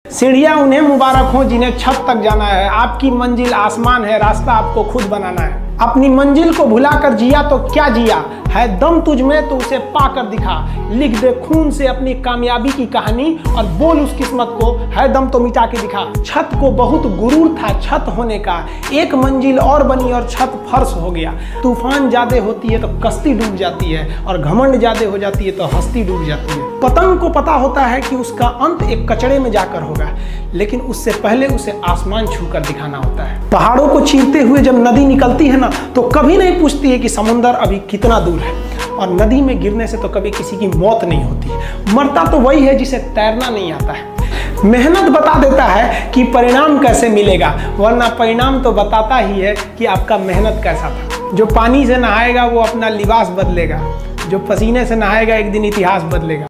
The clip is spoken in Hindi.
सीढ़ियां उन्हें मुबारक हो जिन्हें छत तक जाना है। आपकी मंजिल आसमान है, रास्ता आपको खुद बनाना है। अपनी मंजिल को भुलाकर जिया तो क्या जिया, है दम तुझ में तो उसे पाकर दिखा। लिख दे खून से अपनी कामयाबी की कहानी और बोल उस किस्मत को, है दम तो मिटा के दिखा। छत को बहुत गुरूर था छत होने का, एक मंजिल और बनी और छत फर्श हो गया। तूफान ज्यादा होती है तो कश्ती डूब जाती है, और घमंड ज्यादा हो जाती है तो हस्ती डूब जाती है। पतंग को पता होता है कि उसका अंत एक कचड़े में जाकर होगा, लेकिन उससे पहले उसे आसमान छूकर दिखाना होता है। पहाड़ों को चीरते हुए जब नदी निकलती है ना, तो कभी नहीं पूछती है कि समुंदर अभी कितना दूर है। और नदी में गिरने से तो कभी किसी की मौत नहीं होती। मरता तो वही है जिसे तैरना नहीं आता है। मेहनत बता देता है कि परिणाम कैसे मिलेगा, वरना परिणाम तो बताता ही है कि आपका मेहनत कैसा था। जो पानी से नहाएगा वो अपना लिबास बदलेगा, जो पसीने से नहाएगा एक दिन इतिहास बदलेगा।